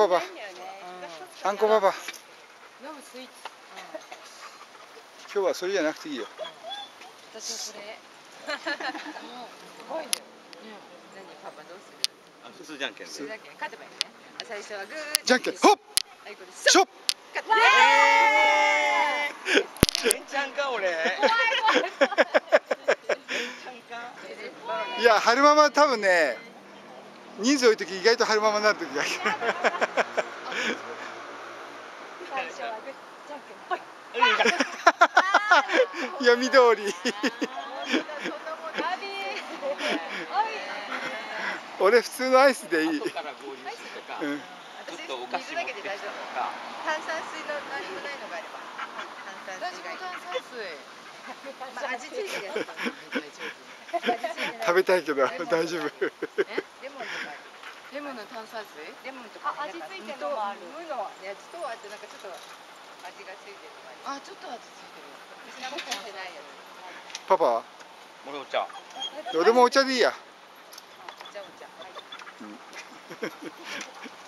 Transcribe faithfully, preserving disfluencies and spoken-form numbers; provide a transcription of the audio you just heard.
パパ。あんこパパ。 飲むスイーツ。 今日はそれじゃなくていいよ。 私はそれ。もうすごいね。何パパどうする？ あ、普通じゃんけん。 普通じゃんけん。勝てばいいね。最初はグー。 じゃんけん。ほっ。しょっ。 レンチャンか俺。 いや、春ママ多分ね、人数多い時意外と春ママになる時が。 最初はグーじゃんけんぽい。 読み通り。俺普通のアイスでいい。うん。 私水だけで大丈夫。炭酸水の何もないのがあれば。炭酸水以外。炭酸水。まあ味付いてるやつ。 食べたいけど大丈夫。 レモンとか。レモンの炭酸水？レモンとか。 味付いてるのもある。 無のやつとあとなんかちょっと味がついてるのがある。あ、ちょっと味ついてる。私なんかついてないやつ。 パパは？ 俺お茶。 俺もお茶でいいや。 じゃあお茶。はい。